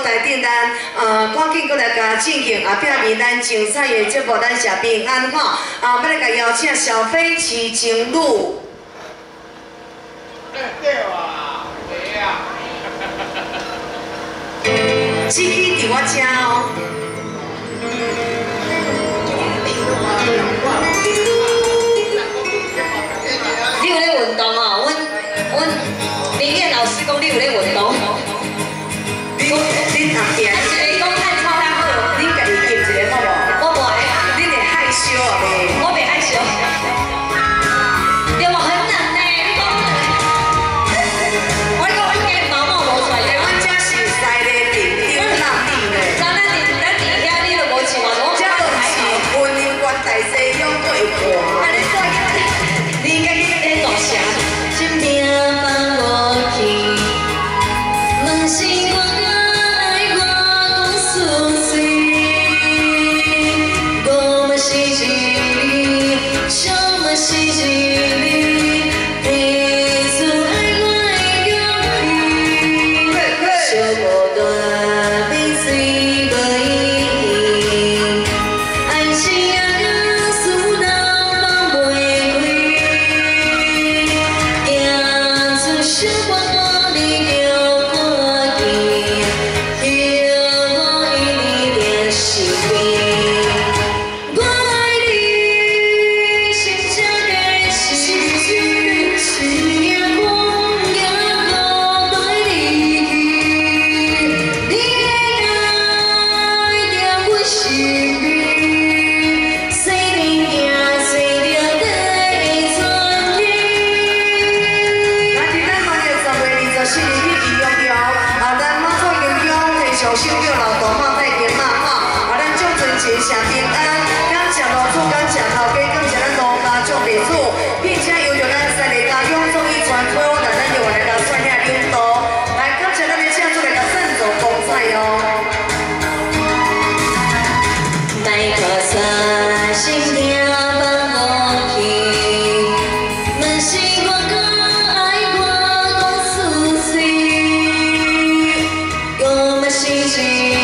来订单，赶紧过来甲进行后壁面咱精彩的节目，咱谢平安吼，要来甲邀请小飞骑情侣。对啊，对啊。机器伫我遮哦。你有咧运动哦？阮明艳老师讲你有咧运动。恁后壁，是讲看操较好，恁家己翕一个好无？我无会，恁会害羞啊袂？我袂害羞。对无很冷呢，你讲。我讲我今毛毛无出来，阮遮是西的顶顶南顶的。咱伫遐，你都无穿嘛？我遮都是婚姻关大西洋对过。啊，你做你应该去咧大声。心命放我去，拢是我爱我讲事实，我嘛是一你，笑嘛是一你，彼此爱我的勇气，小无大彼此无意，爱情也敢使人放袂开，行出小我我你就看见，叫我与你连心边。我爱你，心这个是夜风也无来离去，你的爱在我心里，生命行随着你的转移。咱伫咱8月10月24日去宜阳桥，咱马祖营乡提上小庙老大妈拜天嘛吼，咱众尊前谢平安，感谢老祖，感谢头家，感谢咱老家众弟子，并且由着咱三个家永终义传推我咱就来甲率领领导，来感谢咱的请出来甲郑总公仔哦。莫拖山心痛放我去，问是我敢爱我讲事实，我嘛是一